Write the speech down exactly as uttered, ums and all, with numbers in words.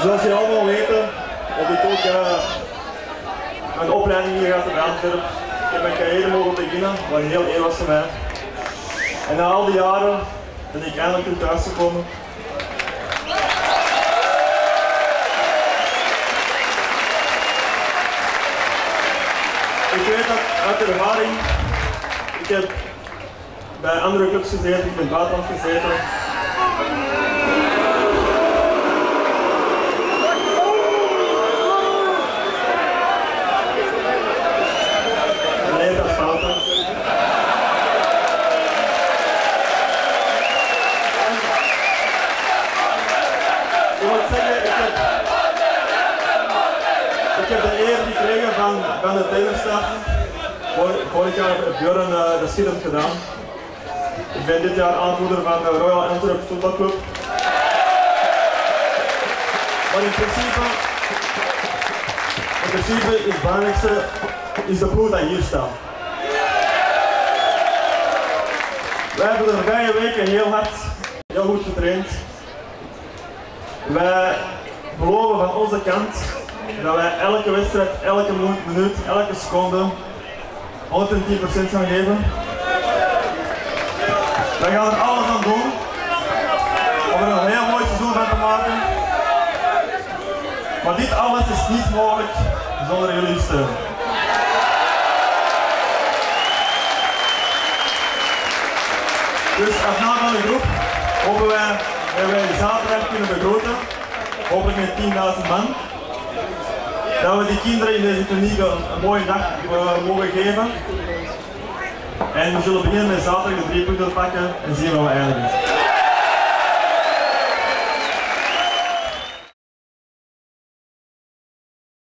Zoals jullie allemaal weten, heb ik ook uh, een opleiding hier gehad in Antwerpen. Ik heb mijn carrière mogen beginnen, wat een heel eer was voor mij. En na al die jaren ben ik eindelijk terug thuis gekomen. Ik weet dat uit ervaring, ik heb bij andere clubs gezeten, ik ben in het buitenland gezeten. Nee, dat is fouten. Ik moet zeggen, ik heb, ik heb de eer gekregen van, van de trainerstaf. Vorig jaar heeft Björn uh, de schitterend gedaan. Ik ben dit jaar aanvoerder van de Royal Antwerp voetbalclub. Maar in principe, in principe is het belangrijkste is de ploeg dat hier staat. Wij hebben de voorbije weken heel hard, heel goed getraind. Wij beloven van onze kant dat wij elke wedstrijd, elke minuut, elke seconde honderdtien procent gaan geven. Wij gaan er alles aan doen om er een heel mooi seizoen van te maken. Maar dit alles is niet mogelijk zonder jullie steun. Dus als naam van de groep hopen wij dat wij zaterdag kunnen begroten, hopelijk met tienduizend man. Dat we die kinderen in deze kliniek een, een mooie dag uh, mogen geven. En we zullen beginnen met zaterdag de drie punten pakken en zien wat we eindigen.